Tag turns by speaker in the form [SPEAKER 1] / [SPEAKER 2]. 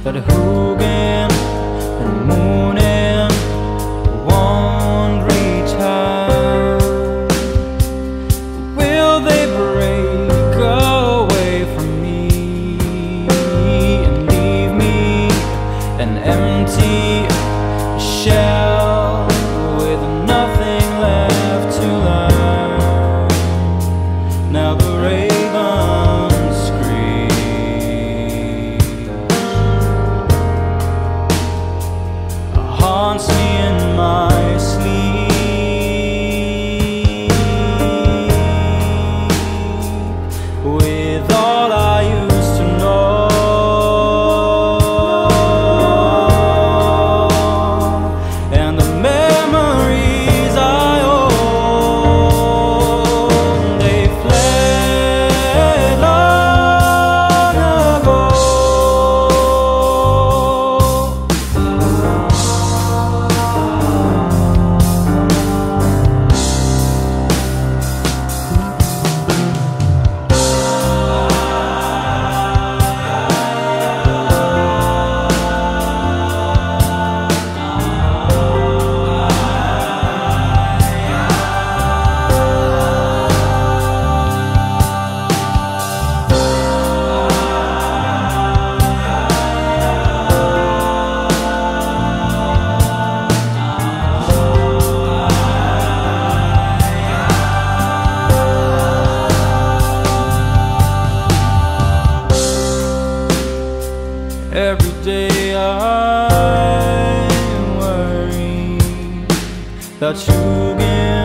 [SPEAKER 1] that Hugin and Moonin won't reach high. Will they break away from me and leave me an empty shell with nothing left to learn? Now the raven screams, haunts me in my sleep with all I used to know, and the memories I own, they fled long ago. Every day I worry that you get